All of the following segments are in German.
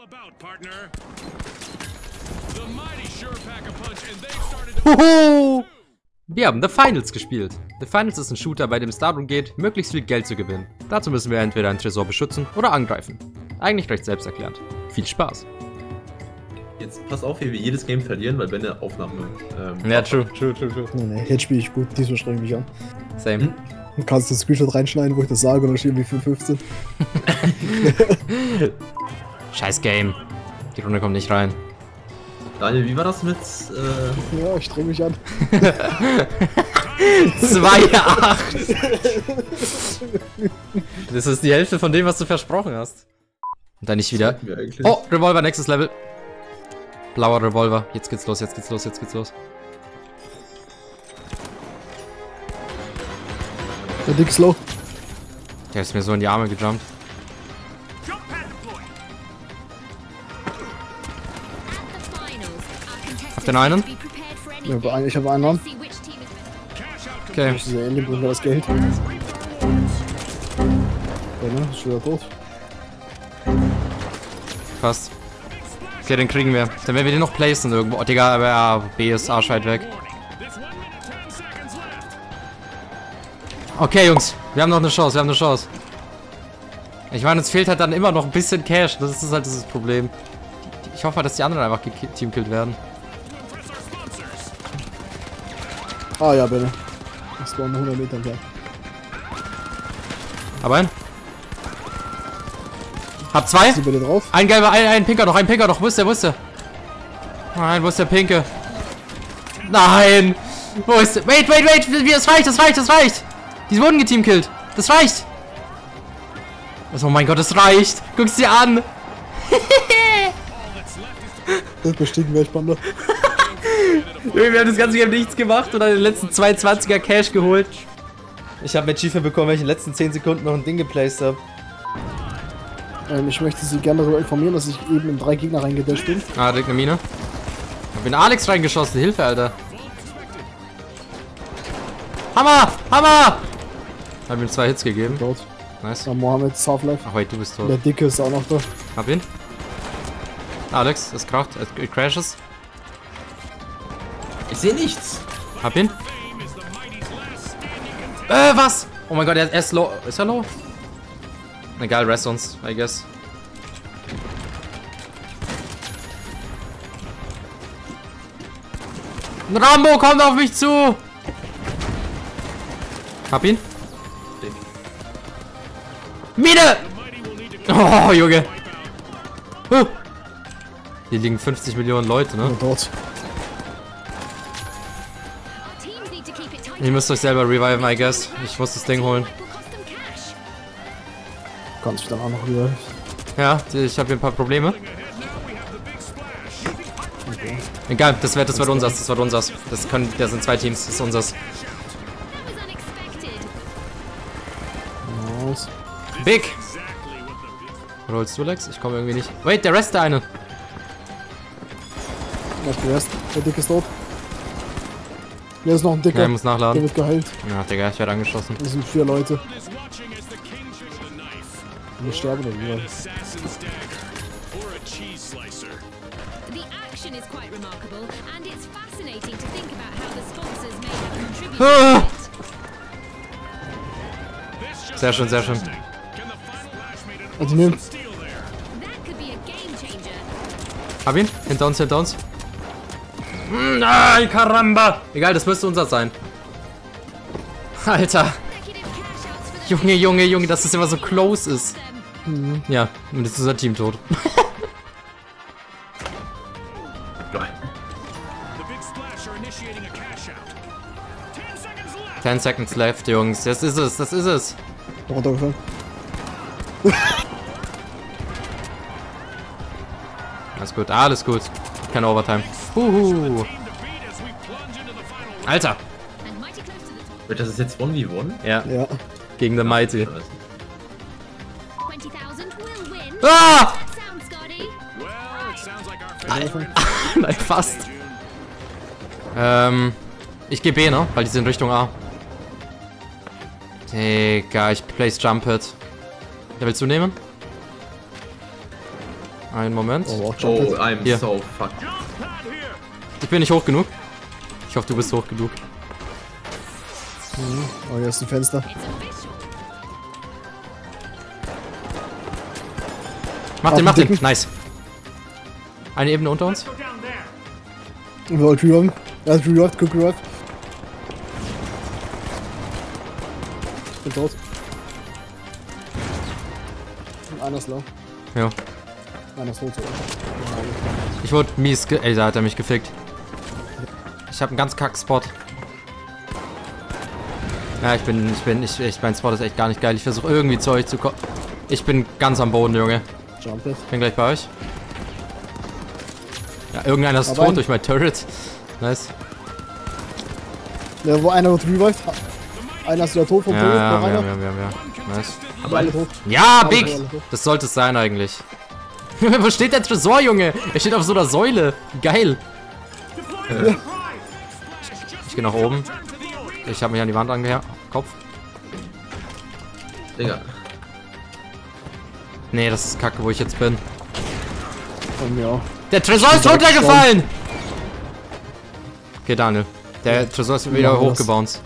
Hoho! Wir haben The Finals gespielt. The Finals ist ein Shooter, bei dem es darum geht, möglichst viel Geld zu gewinnen. Dazu müssen wir entweder einen Tresor beschützen oder angreifen. Eigentlich recht selbsterklärend. Viel Spaß. Jetzt pass auf, wie wir jedes Game verlieren, weil wenn der Aufnahme... Ja, true. Nee, jetzt spiele ich gut. Diesmal streng mich an. Same. Du kannst den Screenshot reinschneiden, wo ich das sage, und dann stehen wir 5:15. Scheiß Game. Die Runde kommt nicht rein. Daniel, wie war das mit... Ja, ich streng mich an. 2,8. Das ist die Hälfte von dem, was du versprochen hast. Und dann nicht wieder. Oh, Revolver, nächstes Level. Blauer Revolver. Jetzt geht's los, jetzt geht's los, jetzt geht's los. Der Dick Slow. Der ist mir so in die Arme gejumpt. Habt ihr noch einen? Ja, ich habe einen Mann. Okay. Das ist ja ähnlich, bringt mir das Geld. Ja, ne? Ist wieder tot. Fast. Okay, den kriegen wir. Dann werden wir den noch placen irgendwo. Oh, Digga, aber ja, B ist arschweit weg. Okay, Jungs. Wir haben noch eine Chance, wir haben eine Chance. Ich meine, uns fehlt halt dann immer noch ein bisschen Cash. Das ist halt das Problem. Ich hoffe, dass die anderen einfach teamkillt werden. Ah ja, bitte. Das war 100 Meter entfernt. Hab einen. Hab zwei. Ist die bitte drauf? Ein gelber, ein pinker noch, ein pinker noch. Wo ist der, wo ist der? Nein, wo ist der pinke? Nein! Wo ist der? Wait! Das reicht, das reicht, das reicht! Die wurden geteamkillt. Das reicht! Oh mein Gott, das reicht! Guck's dir an! Das bestiegen wir, Panda. Wir haben das ganze Game nichts gemacht und dann den letzten 220er Cash geholt. Ich habe Achievement bekommen, weil ich in den letzten 10 Sekunden noch ein Ding geplaced habe. Ich möchte Sie gerne darüber informieren, dass ich eben in 3 Gegner reingedasht bin. Ah, direkt eine Mine. Ich hab in Alex reingeschossen. Hilfe, Alter. Hammer! Hammer! Hab ihm 2 Hits gegeben. Tot. Nice. Ja, Mohammed ist Half-Life. Ach wait, du bist tot. Der Dicke ist auch noch da. Hab ihn. Alex, es kracht, es crashes. Ich sehe nichts. Hab ihn. Was? Oh mein Gott, er ist low. Ist er low? Egal, rest uns, I guess. Ein Rambo kommt auf mich zu! Hab ihn. Mine! Oh, Junge. Hier liegen 50 Millionen Leute, ne? Dort. Ihr müsst euch selber reviven, I guess. Ich muss das Ding holen. Kannst du dann auch noch wieder. Ja, ich habe hier ein paar Probleme. Egal, das wird unseres, das wird unseres. Das sind 2 Teams, das ist unseres. Nice. Big! Rollst du, Lex? Ich komme irgendwie nicht. Wait, der Rest der eine. Was der Rest? Der Dicke ist tot. Hier ist noch ein Dicker. Ja, er muss nachladen. Der wird geheilt. Ja, Digga, ich werde angeschossen. Das sind 4 Leute. Wir sterben dann wieder. Ah! Sehr schön, sehr schön. Also nehmen. Hab ihn? Hinter uns, hinter uns. Nein, Karamba! Egal, das müsste unser sein. Alter. Junge, dass das immer so close ist. Mhm. Ja, und jetzt ist unser Team tot. 10 seconds left, Jungs. Das ist es, das ist es. Runtergefallen. Alles gut, alles gut. Keine Overtime. Huhu. Alter. Wird das jetzt 1v1? Ja. Ja. Gegen The Mighty. Ah! Nein, fast. Ich gehe B, ne? Weil die sind Richtung A. Digga, ich place Jump Hit. Der willst du nehmen? Einen Moment. Oh, auch Oh, Jumphead. I'm Hier. so fucked. Ich bin nicht hoch genug. Ich hoffe, du bist hoch genug. Oh, hier ist ein Fenster. Mach Auf den, mach den den. Dicken. Nice. Eine Ebene unter uns. Wir wollen reloaden. Ja, reload, guck, reload. Ich bin tot. Und einer ist low. Ja. Einer ist tot. Ich wurde mies ey, da hat er mich gefickt. Ich habe einen ganz kack Spot. Ja, mein Spot ist echt gar nicht geil. Ich versuche irgendwie zu euch zu kommen. Ich bin ganz am Boden, Junge. Jumphead. Ich bin gleich bei euch. Ja, irgendeiner ist Aber tot ein- durch mein Turret. Nice. Ja, wo einer wird revived. Einer ist wieder tot vom Turret, noch einer. Ja. Nice. Aber alle tot. Ja, Alle Big! tot, alle tot. Das sollte es sein eigentlich. Wo steht der Tresor, Junge? Er steht auf so einer Säule. Geil. Ich gehe nach oben. Ich habe mich an die Wand Kopf. Digga. Nee, das ist kacke, wo ich jetzt bin. Von mir auch. Der Tresor ist direkt runtergefallen! Okay, Daniel. Der Tresor ist wieder machen wir das. hochgebounced.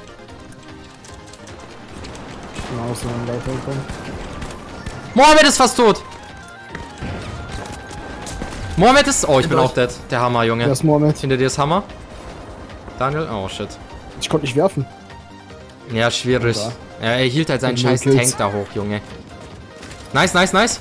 Genau, so ein Leiter gekommen. Mohammed ist fast tot! Mohammed ist... Oh, ich bin euch. auch dead. Der Hammer, Junge. Der ist Mohammed. Hinter dir ist Hammer. Daniel? Oh, shit. Ich konnte nicht werfen. Ja, schwierig. Ja. Ja, er hielt halt seinen Und scheiß null Kills. Tank da hoch, Junge. Nice, nice, nice.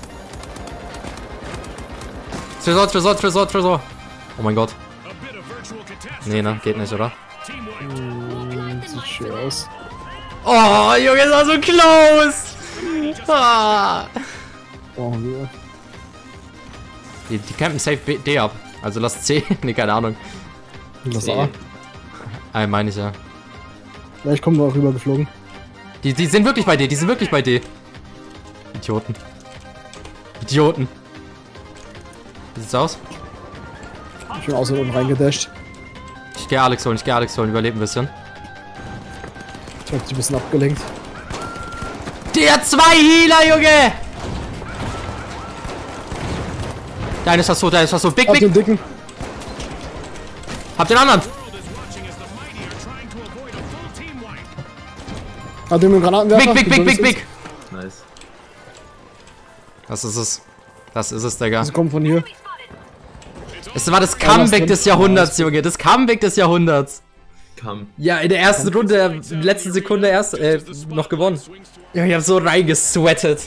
Tresor. Oh mein Gott. Nee, ne? Geht nicht, oder? Sieht schön aus. Oh, Junge, das war so close! Ah. Brauchen wir. Die campen safe D ab. Also lass C. Nee, keine Ahnung. Das C. A. Meine ich ja. Vielleicht kommen wir auch rüber geflogen. Die sind wirklich bei D, Idioten. Wie sieht's aus? Ich bin außer unten reingedasht. Ich gehe Alex holen, überleben ein bisschen. Ich hab dich ein bisschen abgelenkt. Der hat 2 Healer, Junge! Deine ist fast tot, Big, Hab big! den Dicken. Hab den anderen! Hat den mit dem Granatenwerfer. Big! Nice. Das ist es, Digga. Sie kommen von hier. Es war das was Comeback denn? des Jahrhunderts, Junge. Das Comeback des Jahrhunderts. Komm. Ja, in der ersten Runde, in der letzten Sekunde erst noch gewonnen. Ja, ich hab so reingesweatet.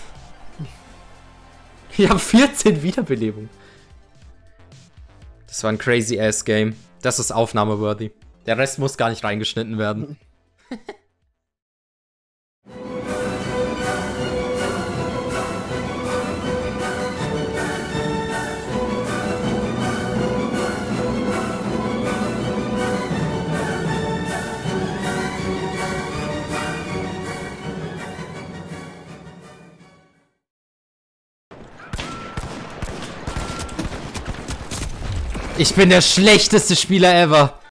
Ich hab 14 Wiederbelebung. Das war ein crazy ass Game. Das ist aufnahmeworthy. Der Rest muss gar nicht reingeschnitten werden. Ich bin der schlechteste Spieler ever.